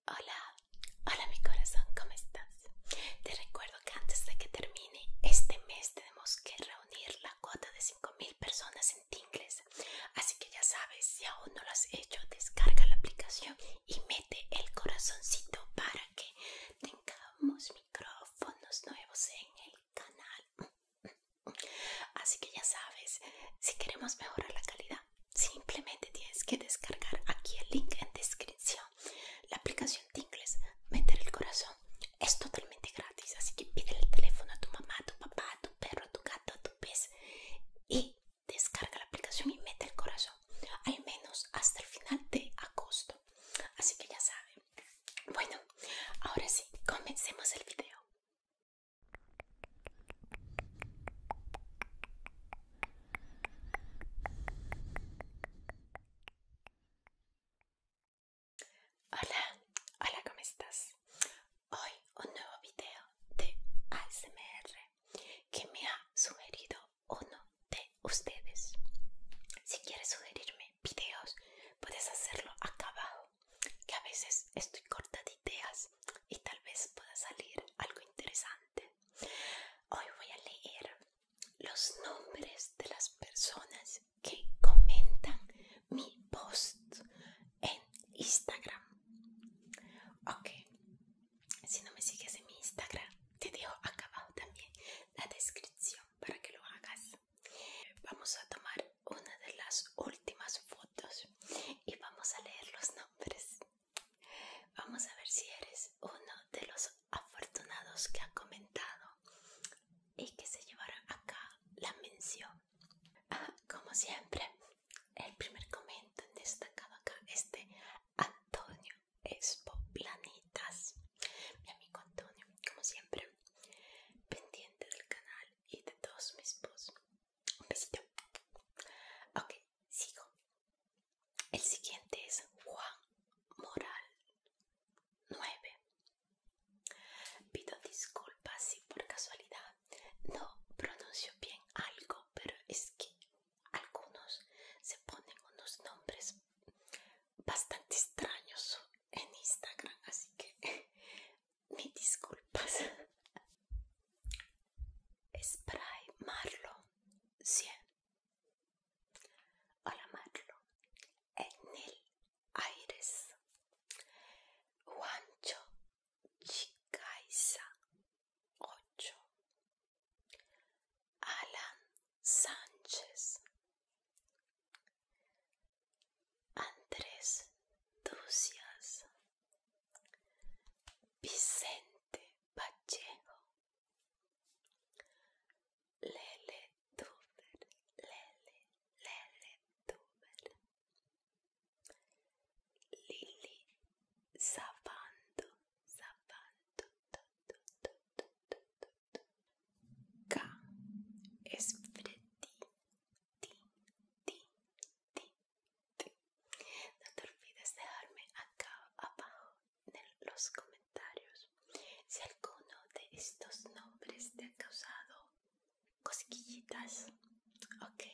Hola, hola mi corazón, ¿cómo estás? Te recuerdo que antes de que termine este mes tenemos que reunir la cuota de 5,000 personas en Tingles. Así que ya sabes, si aún no lo has hecho, descarga la aplicación y mete el corazoncito para que tengamos micrófonos nuevos en el canal. Así que ya sabes, si queremos mejorar la calidad, simplemente tienes que descargar aquí el link en descripción. La aplicación Tingles, meter el corazón, es totalmente gratis, así que pídele el teléfono a tu mamá, a tu papá, a tu perro, a tu gato, a tu pez y descarga la aplicación y mete el corazón, al menos hasta el final de agosto. Así que ya saben. Bueno, ahora sí, comencemos el video. Hola, hola, ¿cómo estás? Hoy un nuevo video de ASMR que me ha sugerido uno de ustedes. Si quieres sugerirme videos, puedes hacerlo acá abajo, que a veces estoy corta de ideas y tal vez pueda salir algo interesante. Hoy voy a leer los nombres de las personas que comentan mi post en Instagram. Ok, si no me sigues en mi Instagram, te dejo acá abajo también la descripción para que lo hagas. Vamos a tomar una de las últimas fotos y vamos a leer los nombres. Vamos a ver si eres uno de los afortunados que ha comentado y que se llevará acá la mención. Como siempre, el primer comentario destacado acá es de Antonio Expo Planitas. Mi amigo Antonio, como siempre, pendiente del canal y de todos mis posts. Un besito. Ok, sigo. El siguiente es Juan Moral 9. Pido disculpas si por casualidad no pronuncio bien algo, pero es que algunos se ponen unos nombres bastante extraños en Instagram, así que mis disculpas. Spray Marlo 100. Hola Marlo. Enel Aires. Juancho Chicaiza 8. Alan Sánchez. Andrés Ducias. Vicente Vallejo. Lele Tuber. Lele Tuber. Lili Zapando. K. Es Freddy. No te olvides dejarme acá abajo en los comentarios si alguno de estos nombres te ha causado cosquillitas. Ok.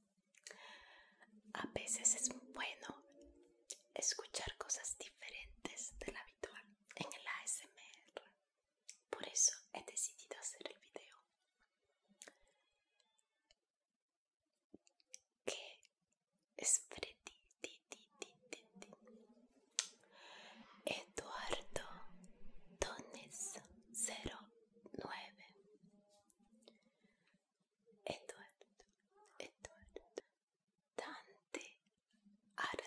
A veces es bueno escuchar cosas diferentes del habitual en el ASMR. Por eso he decidido hacer el video. Que es Freddy. Eduardo Dones 09. Eduardo Dante Arturo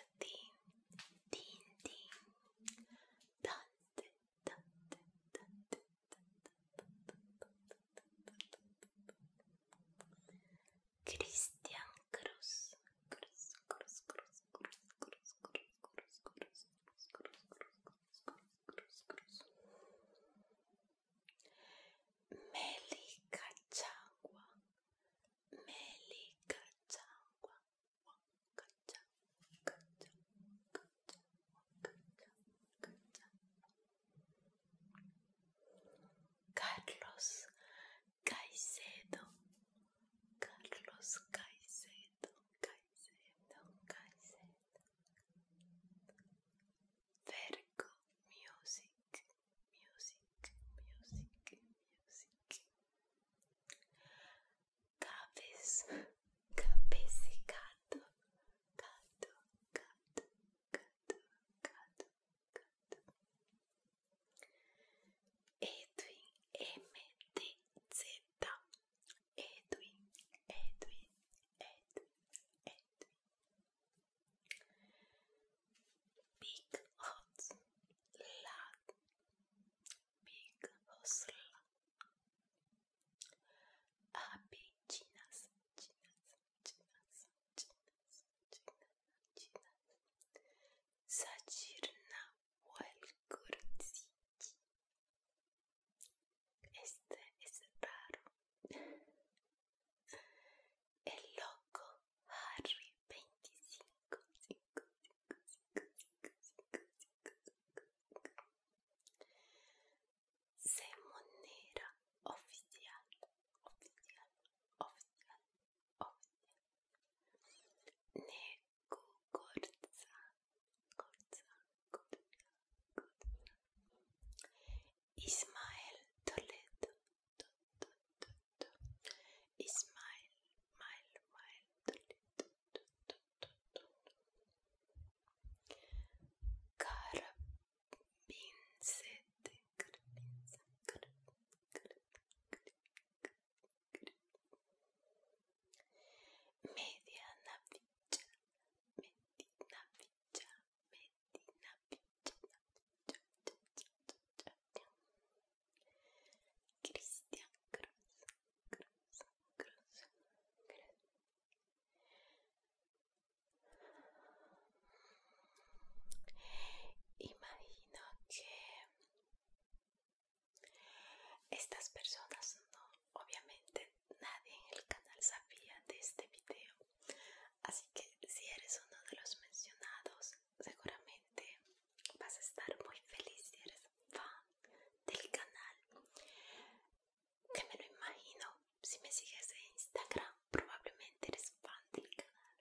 estas personas no, obviamente nadie en el canal sabía de este video, así que si eres uno de los mencionados, seguramente vas a estar muy feliz si eres fan del canal, que me lo imagino. Si me sigues en Instagram, probablemente eres fan del canal.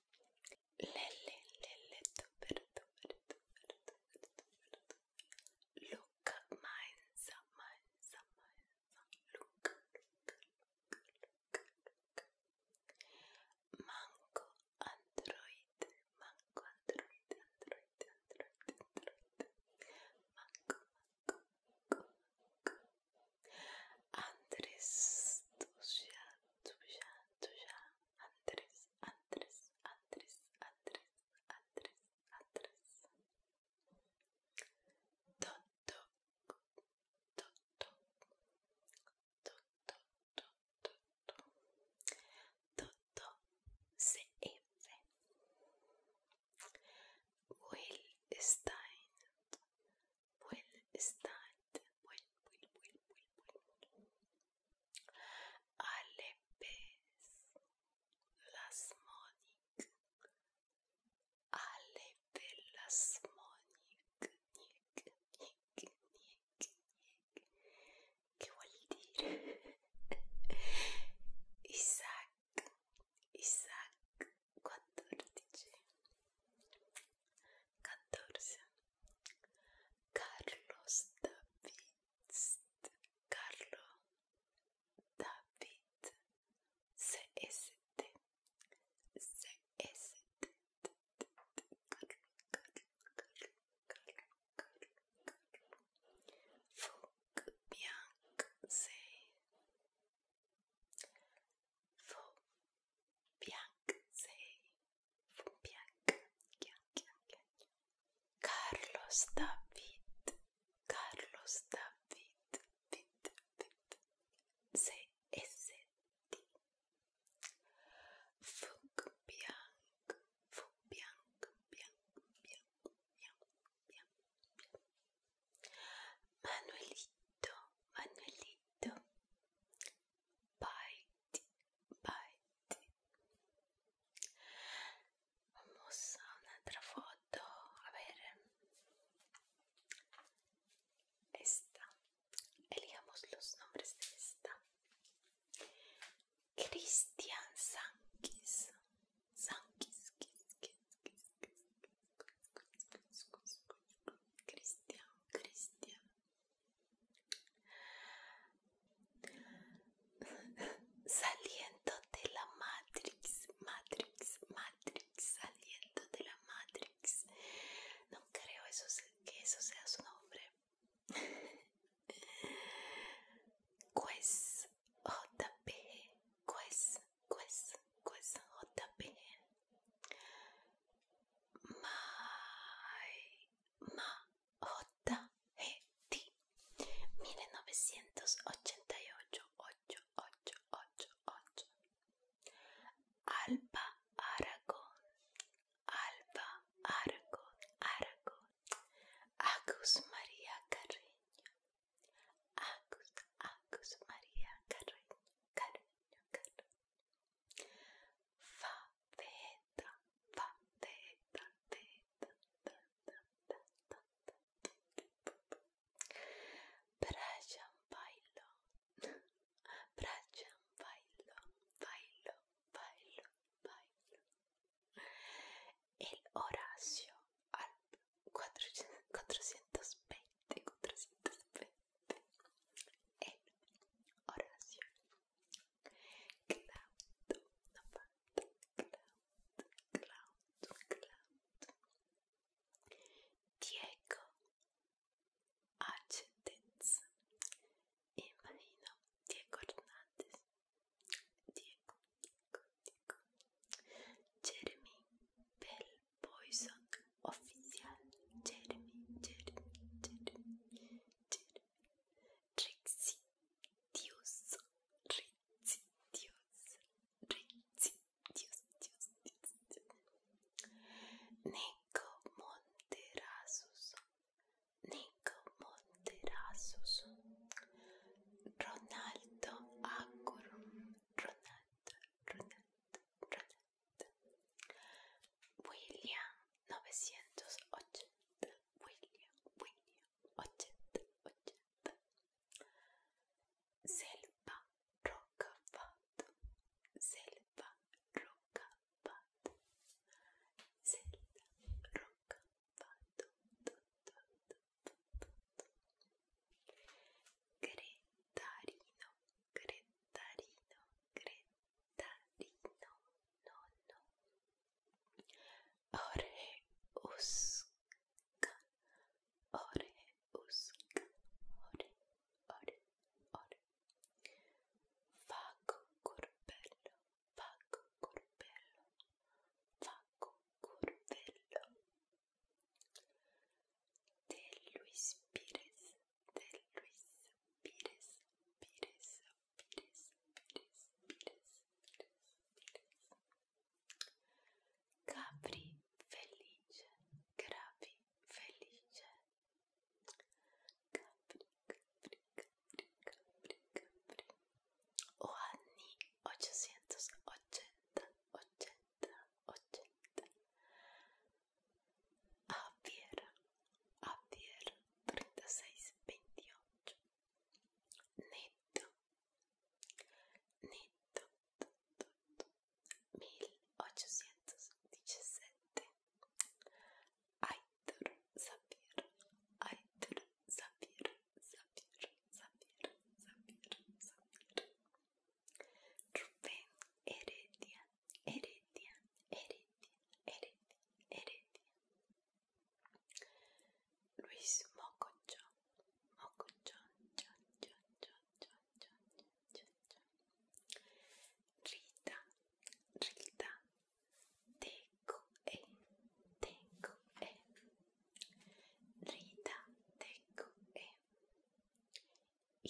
Lele, Luca, Mainza, Luca, Mango, Android, Mango, Andrés, tuya, Andrés, Toto, Toto, Toto, CF, Will Stein, Alepes, Las Monic, Alepes, che vuol dire? Isaac 14, Carlos David, CST, Funk Bianc 6, Carlos David, CST, Funk Bianc, Manuelito, Bite. Vamos a un'altra foto, a ver.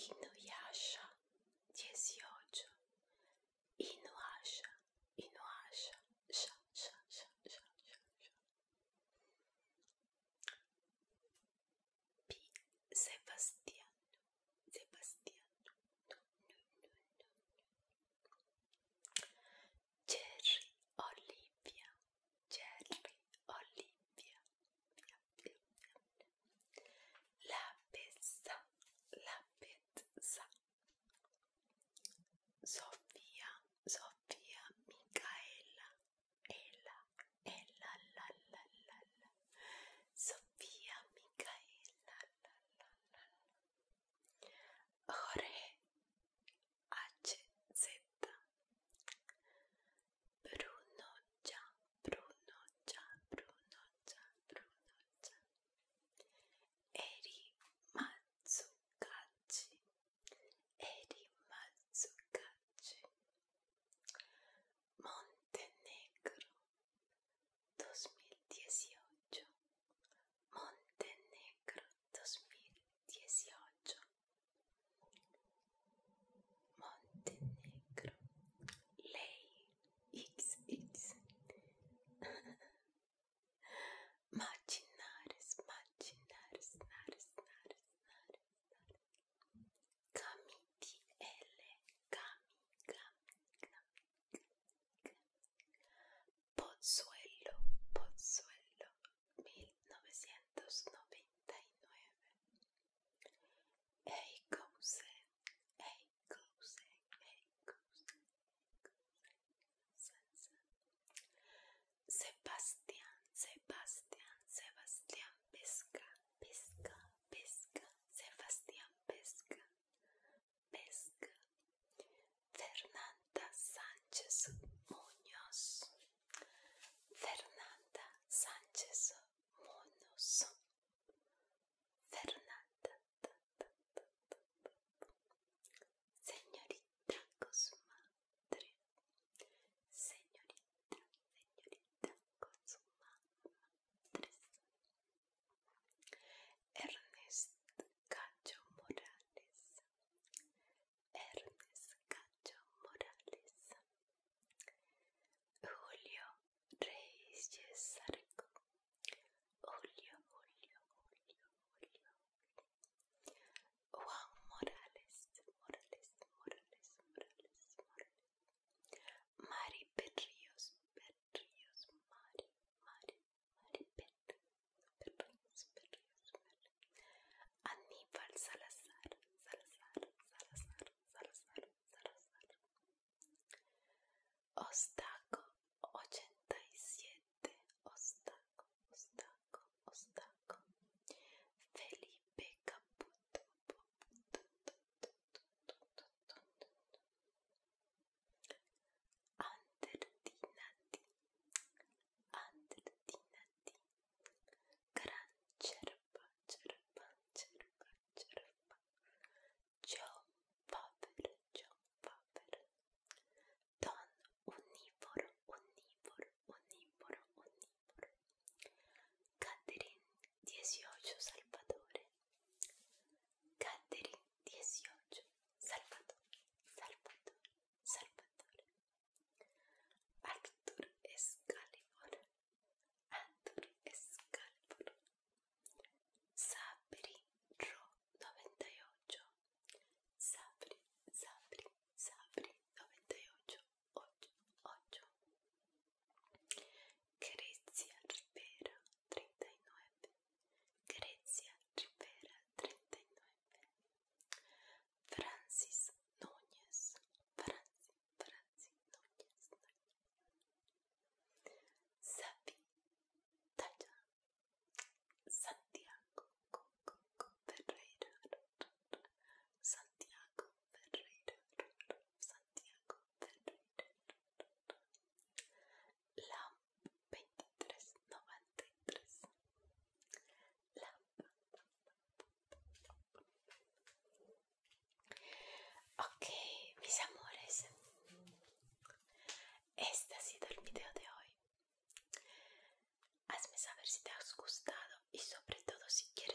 Inuyasha 18, Inuyasha, Inuyasha, sha, sha, sha, sha, sha, sha. P. Sebastiano, Sebastiano, no, no, no, no. Jerry, Olivia, Jerry, Olivia, via, via, via. La pizza, la pizza. Sofia, Sofia, Micaela, Ella, Ella, la, la, la, la. Sofia, Micaela, la, la, la, la. Jorge, HZ. Bruno, ya, Bruno, ya, Bruno, ya, Bruno, ya. Eri Matsukachi, Eri Matsukachi. Montenegro 2018, Montenegro 2018, Montenegro. Ley XX. Machinares, Machinares, Nares, Nares, Nares, Nares. Camiti L, Cami, Cami, Cami, Cami. Pozzuelo, Pozzuelo 1999. Eikose, Eikose, Eikose, Sebastián, Sebastián, Sebastián Pesca, Pesca, Pesca, Sebastián Pesca, Pesca. Fernanda Sánchez Muñoz, Fernanda Sánchez Muñoz, Fernanda, señorita Cosmadre, señorita, señorita Cosmadre. Ernest Cacho Morales, Ernest Cacho Morales. Julio Reyes Arco, Julio, Julio, Julio, Julio. Juan Morales, Morales, Morales, Morales, Morales. Mari Berríos, Berríos, Mari, Mari, Mari Berríos, Berríos, Aníbal Salazar, Salazar, Salazar, Salazar, Salazar. Ostaco 87, Ostaco, Ostaco, Ostaco. Felipe Caputo, Andertinati, Andertinati. Gran Cherpa, Cherpa, Cherpa, Cherpa. John Faber, John Faber. Don Unívoro, Unívoro, Unívoro, Unívoro. Catherine 18 Salvatore, Catherine 18 Salvatore, Salvatore, Salvatore. Arthur Excalibur, Arthur Excalibur. Sabri Ro 98, Sabri, Sabri, Sabri 98, 8, 8. Grecia Rivera 39, Grecia Rivera 39. Francis Núñez, Francis Núñez. Sabi Taya, Santiago Ferreira, Santiago Ferreira, Santiago Ferreira. Lamp 2393, Lamp. Ok, mis amores, este ha sido el video de hoy. Hazme saber si te has gustado y sobre todo si quieres